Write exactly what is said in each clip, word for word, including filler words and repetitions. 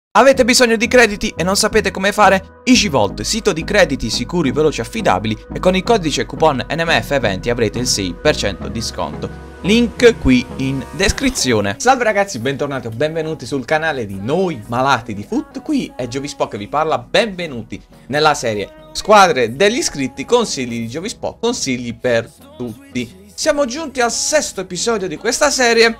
Avete bisogno di crediti e non sapete come fare? EasyVault, sito di crediti sicuri, veloci e affidabili, e con il codice coupon N M F venti avrete il sei per cento di sconto. Link qui in descrizione. Salve ragazzi, bentornati o benvenuti sul canale di Noi Malati di Foot. Qui è Giovispo che vi parla, benvenuti nella serie Squadre degli iscritti, consigli di Giovispo, consigli per tutti. Siamo giunti al sesto episodio di questa serie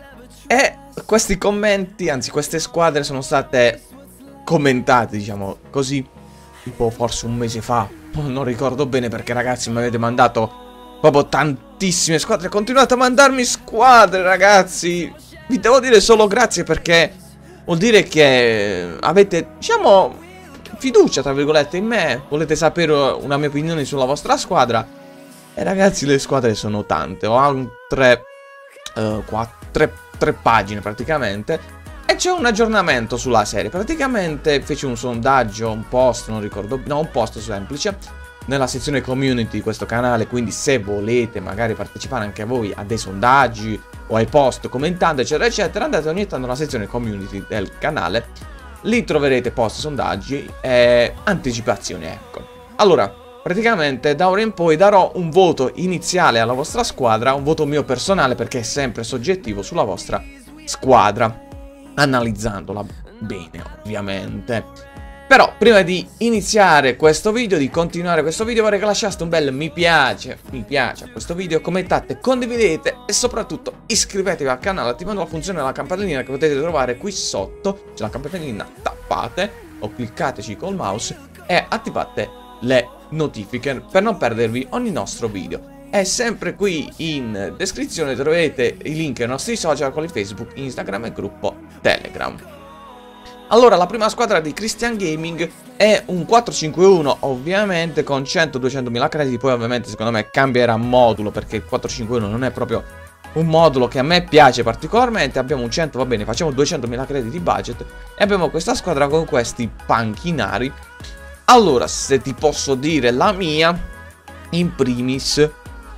e questi commenti, anzi queste squadre sono state commentate, diciamo così, tipo forse un mese fa, non ricordo bene perché ragazzi mi avete mandato proprio tantissime squadre, continuate a mandarmi squadre ragazzi, vi devo dire solo grazie perché vuol dire che avete, diciamo, fiducia tra virgolette in me, volete sapere una mia opinione sulla vostra squadra e ragazzi le squadre sono tante, ho altre uh, quattro, tre tre pagine praticamente e c'è un aggiornamento sulla serie. Praticamente feci un sondaggio, un post, non ricordo, no, un post semplice nella sezione community di questo canale, quindi se volete magari partecipare anche voi a dei sondaggi o ai post commentando eccetera eccetera, andate ogni tanto nella sezione community del canale, lì troverete post, sondaggi e anticipazioni, ecco. Allora praticamente da ora in poi darò un voto iniziale alla vostra squadra, un voto mio personale perché è sempre soggettivo sulla vostra squadra, analizzandola bene ovviamente. Però prima di iniziare questo video, di continuare questo video, vorrei che lasciaste un bel mi piace, mi piace a questo video, commentate, condividete e soprattutto iscrivetevi al canale attivando la funzione della campanellina che potete trovare qui sotto. C'è la campanellina, tappate o cliccateci col mouse e attivate le notifiche per non perdervi ogni nostro video. E sempre qui in descrizione troverete i link ai nostri social, quali Facebook, Instagram e gruppo Telegram. Allora la prima squadra di Christian Gaming è un quattro cinque uno ovviamente con cento duecentomila crediti. Poi ovviamente secondo me cambierà modulo perché il quattro cinque uno non è proprio un modulo che a me piace particolarmente. Abbiamo un cento, va bene, facciamo duecentomila crediti budget e abbiamo questa squadra con questi panchinari. Allora, se ti posso dire la mia, in primis,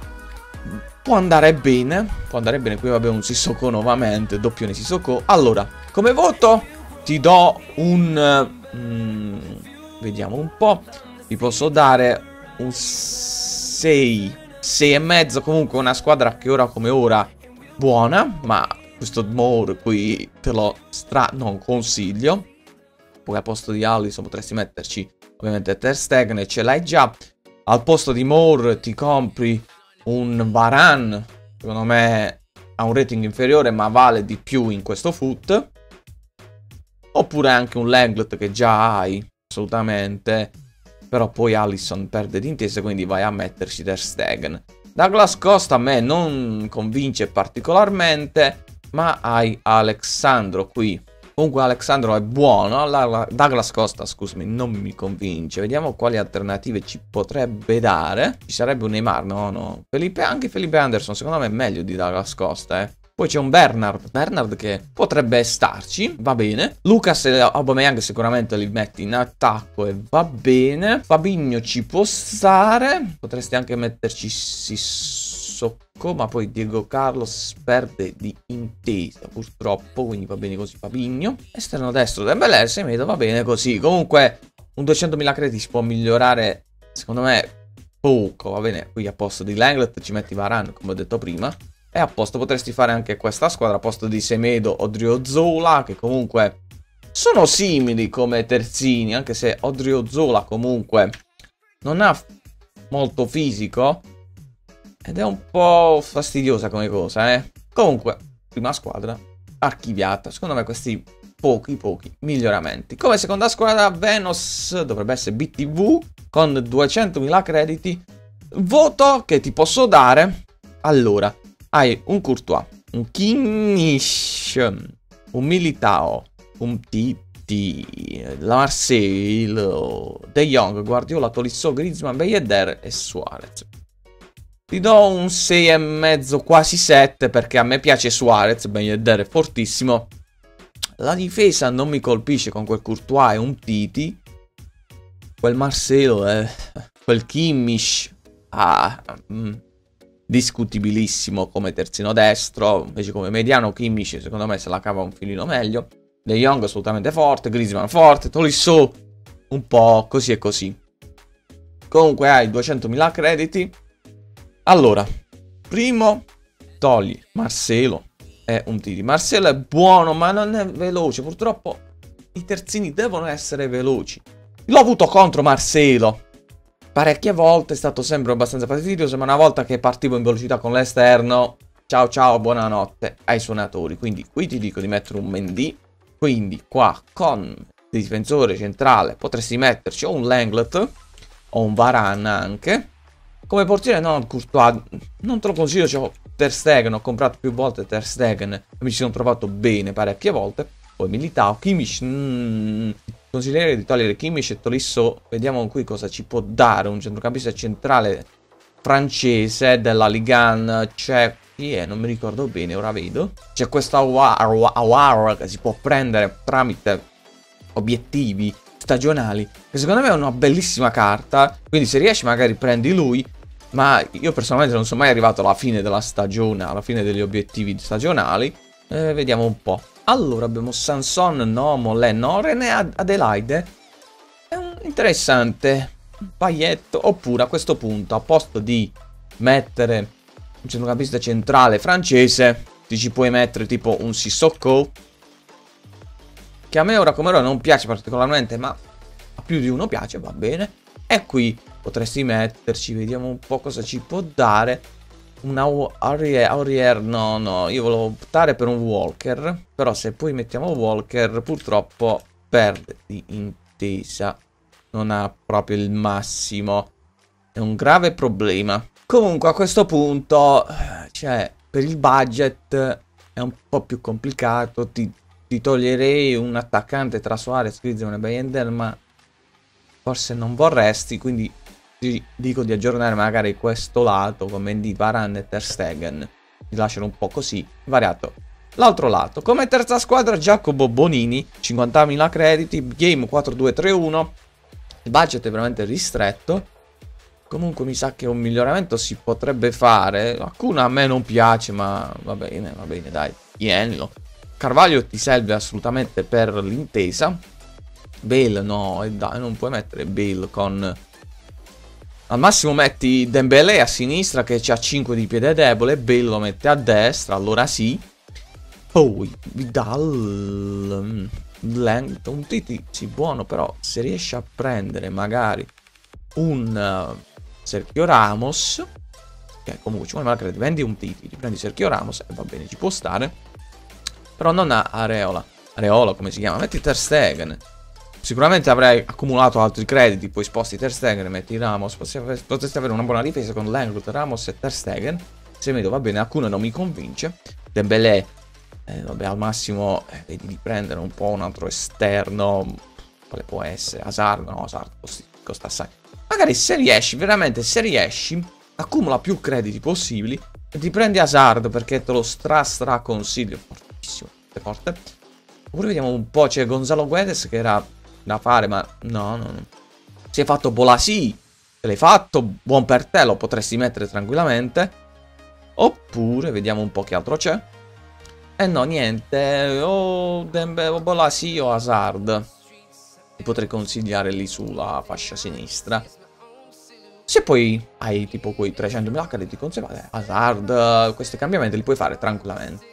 può andare bene, può andare bene, qui abbiamo un Sissoko nuovamente, doppione Sissoko. Allora, come voto ti do un, mm, vediamo un po', ti posso dare un sei, sei e mezzo, comunque una squadra che ora come ora buona, ma questo Moore qui te lo stra non consiglio. Poi al posto di Alisson potresti metterci ovviamente Ter Stegen e ce l'hai già. Al posto di Moore ti compri un Varane, secondo me ha un rating inferiore ma vale di più in questo foot. Oppure anche un Lenglet che già hai, assolutamente. Però poi Alisson perde d'intesa, quindi vai a metterci Ter Stegen. Douglas Costa a me non convince particolarmente, ma hai Alexandro qui. Comunque Alexandro è buono, la, Douglas Costa scusami non mi convince. Vediamo quali alternative ci potrebbe dare. Ci sarebbe un Neymar, no no Felipe, anche Felipe Anderson secondo me è meglio di Douglas Costa eh. Poi c'è un Bernard, Bernard che potrebbe starci, va bene. Lucas e Aubameyang sicuramente li metti in attacco e va bene. Fabinho ci può stare, potresti anche metterci Sissoko, ma poi Diego Carlos perde di intesa purtroppo, quindi va bene così Fabinho. Esterno destro Dembélé, Semedo, va bene così. Comunque un duecentomila crediti si può migliorare secondo me poco, va bene. Qui a posto di Lenglet ci metti Varane come ho detto prima. E a posto potresti fare anche questa squadra a posto di Semedo o Odriozola, che comunque sono simili come terzini, anche se Odriozola comunque non ha molto fisico ed è un po' fastidiosa come cosa, eh. Comunque, prima squadra archiviata. Secondo me questi pochi pochi miglioramenti. Come seconda squadra Venus dovrebbe essere B T V con duecentomila crediti. Voto che ti posso dare. Allora, hai un Courtois, un Kimmich, un Militao, un Titi, la Marseille, De Jong, Guardiola, Tolisso, Griezmann, Ben Yedder e Suarez. Ti do un sei e mezzo, quasi sette, perché a me piace Suarez, Ben Yedder è fortissimo. La difesa non mi colpisce con quel Courtois e un Titi. Quel Marseille, eh, quel Kimmich, ah... Mm. discutibilissimo come terzino destro, invece come mediano Kimmich secondo me se la cava un filino meglio. De Jong assolutamente forte, Griezmann forte, Tolisso un po' così e così. Comunque hai duecentomila crediti. Allora, primo togli Marcelo, è un Titi. Marcelo è buono ma non è veloce, purtroppo i terzini devono essere veloci. L'ho avuto contro Marcelo parecchie volte, è stato sempre abbastanza fastidioso, ma una volta che partivo in velocità con l'esterno, ciao ciao, buonanotte ai suonatori. Quindi qui ti dico di mettere un Mendy, quindi qua con difensore centrale potresti metterci o un Lenglet o un Varane anche. Come portiere no, Courtois non te lo consiglio, c'ho Ter Stegen, ho comprato più volte Ter Stegen e mi ci sono trovato bene parecchie volte. Poi Militao, Kimmich, mm, consiglierei di togliere Kimmich e Tolisso. Vediamo qui cosa ci può dare un centrocampista centrale francese della Ligue uno. C'è, chi è? Non mi ricordo bene, ora vedo. C'è questo Aouar che si può prendere tramite obiettivi stagionali, che secondo me è una bellissima carta, quindi se riesci magari prendi lui, ma io personalmente non sono mai arrivato alla fine della stagione, alla fine degli obiettivi stagionali. Eh, vediamo un po'. Allora abbiamo Sanson, Nomo, Leno, René Adelaide, è un interessante paglietto. Oppure a questo punto, a posto di mettere un centrocampista centrale francese, ti ci puoi mettere tipo un Sissoko, che a me ora come ora non piace particolarmente, ma a più di uno piace, va bene. E qui potresti metterci, vediamo un po' cosa ci può dare. Un Aurier, Aurier, no, no, io volevo optare per un Walker, però se poi mettiamo Walker purtroppo perde di intesa, non ha proprio il massimo, è un grave problema. Comunque a questo punto, cioè, per il budget è un po' più complicato, ti Ti toglierei un attaccante tra Suarez, Griezmann e Bayender, ma forse non vorresti, quindi ti dico di aggiornare magari questo lato con Mendy, Varane e Ter Stegen. Ti lasciano un po' così, variato. L'altro lato, come terza squadra Giacomo Bonini, cinquantamila crediti, game quattro due tre uno, il budget è veramente ristretto. Comunque mi sa che un miglioramento si potrebbe fare, alcuna a me non piace, ma va bene, va bene, dai, tienilo. Carvalho ti serve assolutamente per l'intesa. Bale no, dai, non puoi mettere Bale con... Al massimo metti Dembélé a sinistra che c'ha cinque di piede debole, Bale lo mette a destra, allora sì. Poi Vidal, Lento, un Titi sì buono, però se riesci a prendere magari un uh, Sergio Ramos, che comunque ci vuole magari vendi un Titi, ti prendi Sergio Ramos e va bene, ci può stare. Però non a Areola, Areola come si chiama, metti Ter Stegen. Sicuramente avrei accumulato altri crediti, poi sposti Ter Stegen e metti Ramos. Potresti avere una buona difesa con Lenglet, Ramos e Ter Stegen. Se vedo va bene, alcune non mi convince. Dembélé, eh, vabbè al massimo eh, vedi di prendere un po' un altro esterno. Quale può essere? Hazard, no Hazard costa assai. Magari se riesci, veramente se riesci, accumula più crediti possibili e ti prendi Hazard perché te lo stra stra consiglio. Forte. Oppure vediamo un po', c'è Gonzalo Guedes che era da fare, ma no, no, no. Si è fatto Bolasi, te l'hai fatto, buon per te, lo potresti mettere tranquillamente. Oppure vediamo un po' che altro c'è. E eh no, niente, o Dembe, o Bolasi o Hazard. Ti potrei consigliare lì sulla fascia sinistra. Se poi hai tipo quei trecentomila crediti conservati, Hazard, questi cambiamenti li puoi fare tranquillamente.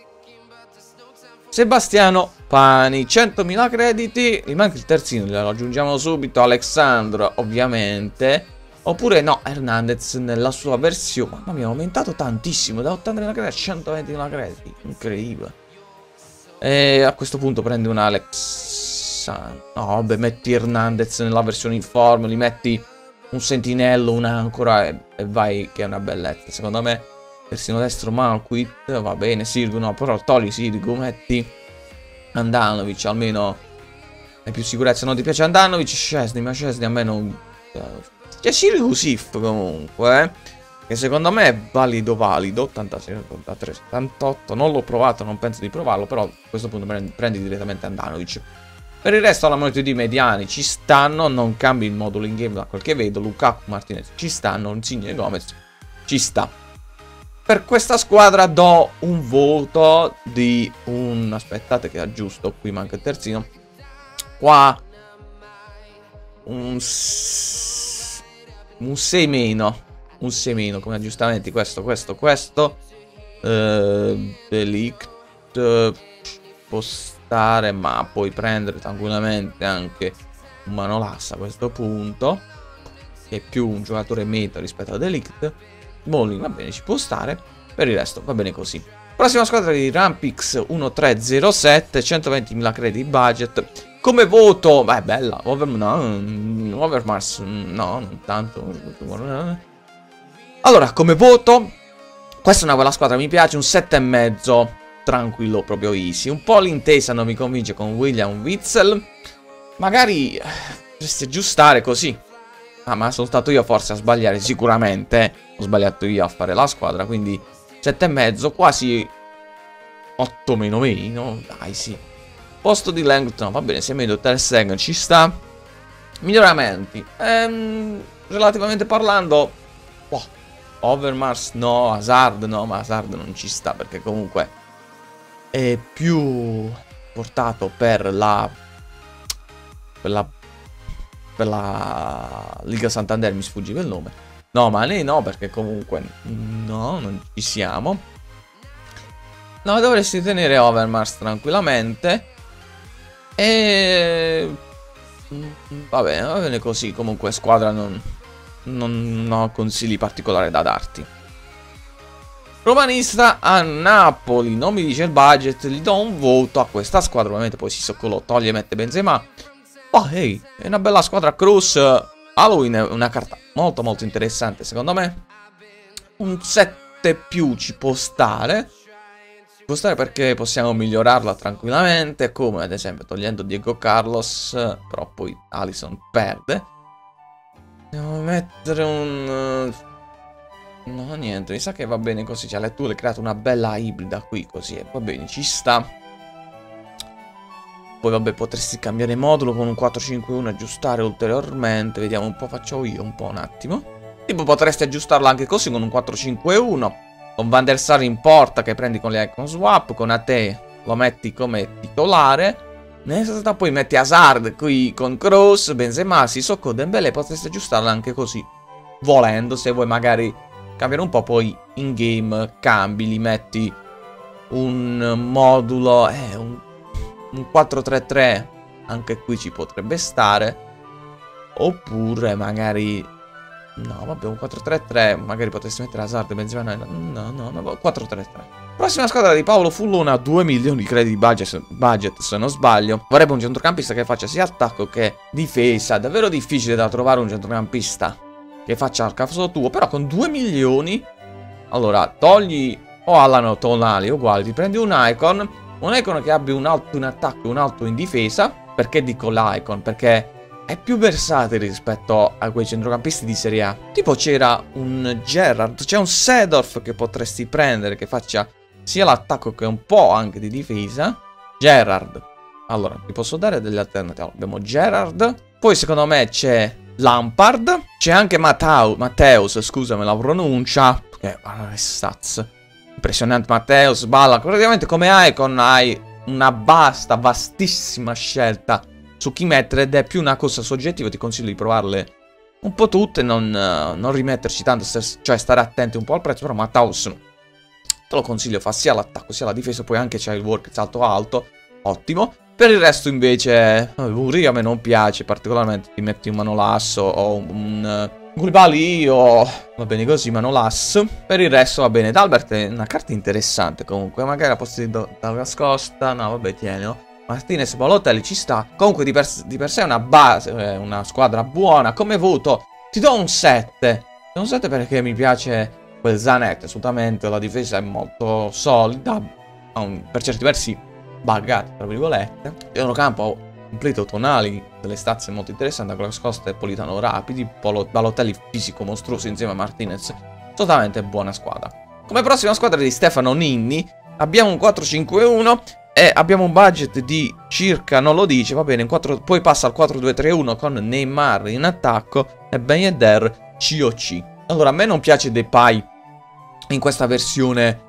Sebastiano Pani, centomila crediti, gli manca il terzino, glielo aggiungiamo subito, Alexandro ovviamente, oppure no, Hernandez nella sua versione, mamma mia, è aumentato tantissimo, da ottantamila crediti a centoventimila crediti, incredibile. E a questo punto prendi un Alex, no vabbè, metti Hernandez nella versione informe, gli metti un sentinello, una ancora e, e vai che è una bellezza, secondo me. Terzino destro Malquit, va bene, Sirgu no, però togli Sirgu, metti Andanovic, almeno hai più sicurezza. Non ti piace Andanovic, Szczesny, ma Szczesny a me non... C'è Sirgu Sif comunque, eh, che secondo me è valido valido, ottantasei, ottantatré, settantotto, non l'ho provato, non penso di provarlo, però a questo punto prendi, prendi direttamente Andanovic. Per il resto la moneta di mediani ci stanno, non cambi il modulo in game da quel che vedo, Lukaku, Martinez ci stanno, Insigne e Gomez ci sta. per questa squadra do un voto di un... aspettate che aggiusto, qui manca il terzino. Qua un, s... un sei meno. Un sei meno come aggiustamenti. Questo, questo, questo. Uh, Delict può stare, ma puoi prendere tranquillamente anche un Manolas a questo punto, che è più un giocatore meta rispetto a Delict. Smalling va bene, ci può stare. Per il resto va bene così. Prossima squadra di Rampix uno tre zero sette, centoventimila crediti budget. Come voto, beh, bella. Over, no, Overmars, no, non tanto. Allora, come voto, questa è una bella squadra, mi piace, un sette e mezzo, tranquillo, proprio easy. Un po' l'intesa non mi convince con William Witzel. Magari dovresti aggiustare così. Ah, ma sono stato io forse a sbagliare, sicuramente. Ho sbagliato io a fare la squadra, quindi sette e mezzo, quasi otto meno meno, dai sì. Posto di Langton, va bene, sei medio, Ter Stegen ci sta. Miglioramenti, ehm, relativamente parlando, oh, Overmars no, Hazard no, ma Hazard non ci sta perché comunque è più portato per la per la per la Liga Santander, mi sfuggiva il nome. No, ma lei no, perché comunque no, non ci siamo. No, dovresti tenere Overmars tranquillamente. E va bene, va bene così. Comunque squadra non, non ho consigli particolari da darti. Romanista a Napoli, non mi dice il budget, gli do un voto a questa squadra. Ovviamente poi si lo toglie e mette Benzema. Oh, ehi, è una bella squadra. Cruz Halloween è una carta molto molto interessante secondo me. Un sette più ci può stare. Ci può stare perché possiamo migliorarla tranquillamente, come ad esempio togliendo Diego Carlos, però poi Alisson perde. Devo mettere un... no, niente, mi sa che va bene così. Cioè, tu hai creato una bella ibrida qui così e va bene, ci sta. Poi vabbè, potresti cambiare modulo con un quattro cinque uno, aggiustare ulteriormente. Vediamo un po', faccio io un po' un attimo. Tipo potresti aggiustarlo anche così con un quattro cinque uno. Con Van der Sar in porta che prendi con le icon swap. Con Ate lo metti come titolare. Nella realtà poi metti Hazard qui con Kroos, Benzema, Sissoko, Dembélé. Potresti aggiustarlo anche così, volendo. Se vuoi magari cambiare un po', poi in game cambi, li metti un modulo, eh, un... un quattro tre tre, anche qui ci potrebbe stare. Oppure magari... no, vabbè, un quattro tre tre. Magari potresti mettere Hazard e Benzema. No, no, no, quattro tre tre. Prossima squadra di Paolo Fullona, due milioni di crediti budget, budget se non sbaglio. Vorrebbe un centrocampista che faccia sia attacco che difesa. Davvero difficile da trovare un centrocampista che faccia al caso tuo. Però con due milioni... allora, togli o Allan o Tonali uguali. Ti prendi un icon. Un icon che abbia un alto in attacco e un alto in difesa. Perché dico l'icon? Perché è più versatile rispetto a quei centrocampisti di Serie A. Tipo c'era un Gerrard, c'è un Seedorf che potresti prendere, che faccia sia l'attacco che un po' anche di difesa. Gerrard. Allora, ti posso dare delle alternative. Abbiamo Gerrard. Poi secondo me c'è Lampard. C'è anche Matteo, Matteus, scusami la pronuncia. Che stats. Impressionante Matteus, balla. Praticamente come icon hai una vasta, vastissima scelta su chi mettere, ed è più una cosa soggettiva. Ti consiglio di provarle un po' tutte, non, uh, non rimetterci tanto, cioè stare attenti un po' al prezzo. Però Matthaus te lo consiglio, fa sia l'attacco sia la difesa. Poi anche c'è il work salto alto, ottimo. Per il resto invece uh, Uri a me non piace particolarmente. Ti metti un Manolas o un, un uh, Koulibaly o va bene così, Manolas. Per il resto va bene. D'Albert è una carta interessante comunque. Magari la posso di Douglas Costa, no vabbè tienilo. Martinez, Balotelli ci sta. Comunque di per, di per sé è una base, eh, una squadra buona. Come voto ti do un sette. Un sette perché mi piace quel Zanetti, assolutamente. La difesa è molto solida, un, per certi versi buggata, tra virgolette. Centrocampo completo, Tonali, delle stazze molto interessanti. Douglas Costa e Politano rapidi. Balotelli fisico mostruoso insieme a Martinez. Totalmente buona squadra. Come prossima squadra di Stefano Ninni abbiamo un quattro cinque uno. E abbiamo un budget di circa, non lo dice, va bene, quattro, poi passa al quattro due tre uno con Neymar in attacco e Ben Yedder C O C. Allora, a me non piace Depay in questa versione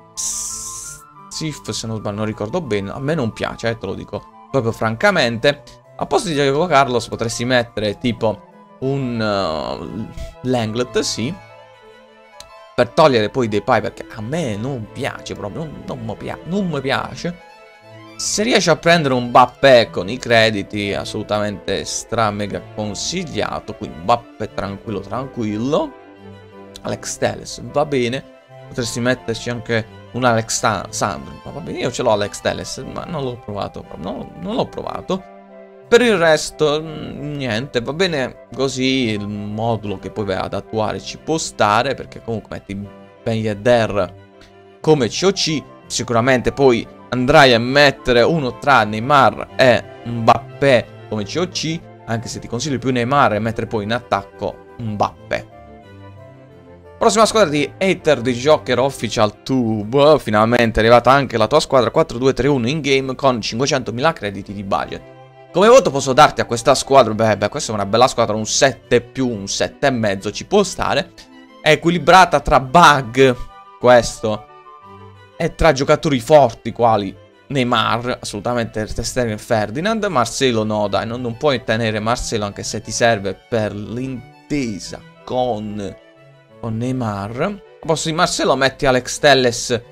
S I F, se non sbaglio, non ricordo bene. A me non piace, eh, te lo dico proprio francamente. A posto di Diego Carlos potresti mettere tipo un uh, Langlet, sì, per togliere poi dei Pai, perché a me non piace proprio, non, non mi pia non mi piace. Se riesci a prendere un Mbappé con i crediti, assolutamente stra mega consigliato. Quindi Mbappé tranquillo tranquillo. Alex Telles va bene. Potresti metterci anche un Alex Sandro. Ma va bene, io ce l'ho Alex Telles, ma non l'ho provato. No, non l'ho provato. Per il resto, niente, va bene così. Il modulo che poi vai ad attuare ci può stare, perché comunque metti Ben Yedder come C O C. Sicuramente poi andrai a mettere uno tra Neymar e Mbappé come C O C, anche se ti consiglio più Neymar e mettere poi in attacco Mbappé. Prossima squadra di Hater di Joker Official Tube. Finalmente è arrivata anche la tua squadra quattro due tre uno in game con cinquecentomila crediti di budget. Come voto posso darti a questa squadra? Beh, beh, questa è una bella squadra, un sette più, un sette e mezzo ci può stare. È equilibrata tra bug, questo, e tra giocatori forti quali Neymar, assolutamente Ter Stegen e Ferdinand. Marcelo no, dai, non, non puoi tenere Marcelo anche se ti serve per l'intesa con, con Neymar. A posto di Marcelo metti Alex Telles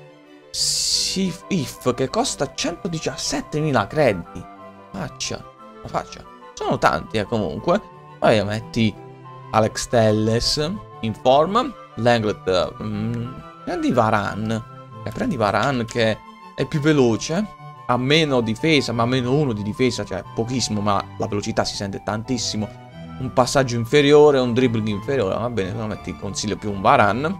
S I F che costa centodiciassettemila crediti. Faccia, la faccia. Sono tanti, eh, comunque. Poi metti Alex Telles in forma. Langlet, mm, prendi Varane. Eh, prendi Varane che è più veloce, ha meno difesa, ma meno uno di difesa, cioè pochissimo, ma la velocità si sente tantissimo. Un passaggio inferiore, un dribbling inferiore, va bene, se no metti consiglio più un Varane.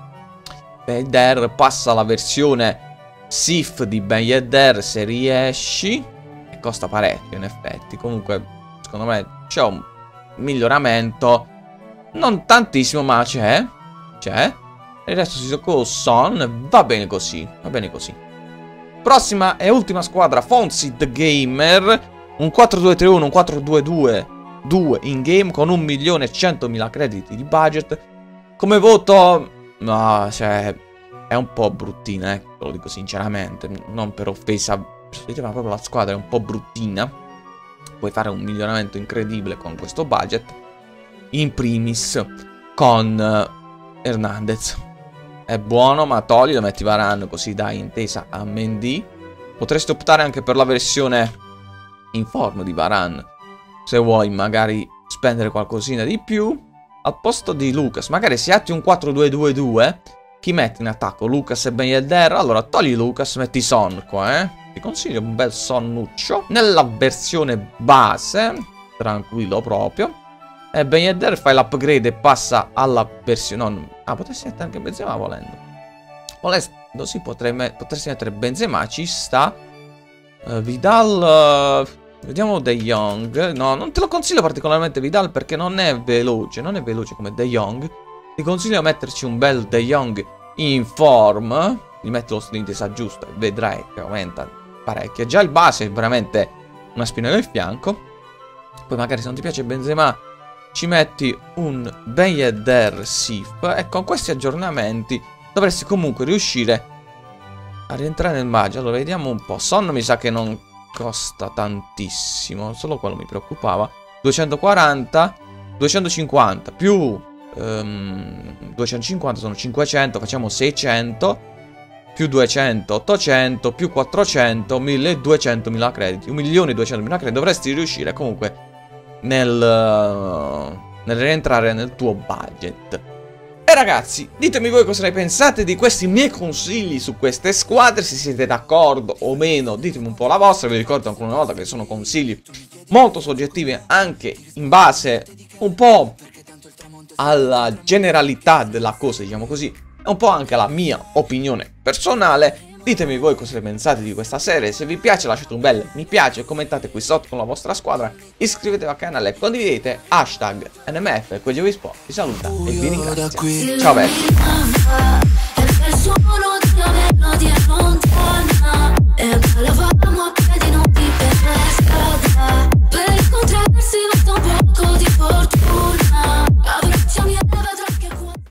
Ben Yedder, passa la versione S I F di Ben Yedder se riesci, e costa parecchio in effetti. Comunque, secondo me c'è un miglioramento, non tantissimo, ma c'è, c'è. Il resto si gioca Son, va bene così, va bene così. Prossima e ultima squadra, Fonzie the Gamer, un quattro due tre uno, un quattro due due due in game con un milione e centomila crediti di budget. Come voto, no, cioè, è un po' bruttina, eh, te lo dico sinceramente, non per offesa, ma proprio la squadra è un po' bruttina. Puoi fare un miglioramento incredibile con questo budget, in primis con uh, Hernandez. È buono, ma togli, lo metti Varane, così dai intesa a Mendy. Potresti optare anche per la versione in forma di Varane, se vuoi magari spendere qualcosina di più. Al posto di Lucas, magari se atti un quattro due due due, chi metti in attacco? Lucas e Ben Yedder? Allora togli Lucas, metti Son qua, eh. Ti consiglio un bel sonnuccio. Nella versione base, tranquillo proprio. E Ben Yedder fai l'upgrade e passa alla versione... No, ah, potresti mettere anche Benzema volendo. Volendo, sì, potrei me... potresti mettere Benzema, ci sta. uh, Vidal... Uh... Vediamo De Jong. No, non te lo consiglio particolarmente Vidal perché non è veloce. Non è veloce come De Jong. Ti consiglio metterci un bel De Jong in form. Gli metti lo stile giusto e vedrai che aumenta parecchio. Già il base è veramente una spina nel fianco. Poi magari se non ti piace Benzema ci metti un Ben Yedder S I F. E con questi aggiornamenti dovresti comunque riuscire a rientrare nel maggio. Allora vediamo un po'. Son mi sa che non costa tantissimo, solo quello mi preoccupava. Duecentoquaranta, duecentocinquanta più um, duecentocinquanta sono cinquecento, facciamo seicento più duecento, ottocento più quattrocento, milleduecentomila crediti, un milione e duecentomila crediti. Dovresti riuscire comunque nel, uh, nel rientrare nel tuo budget. E ragazzi, ditemi voi cosa ne pensate di questi miei consigli su queste squadre, se siete d'accordo o meno, ditemi un po' la vostra. Vi ricordo ancora una volta che sono consigli molto soggettivi, anche in base un po' alla generalità della cosa, diciamo così, e un po' anche alla mia opinione personale. Ditemi voi cosa ne pensate di questa serie, se vi piace lasciate un bel mi piace, commentate qui sotto con la vostra squadra, iscrivetevi al canale, condividete, hashtag N M F, Quegiovispo vi saluta e vi ringrazio. Ciao belli!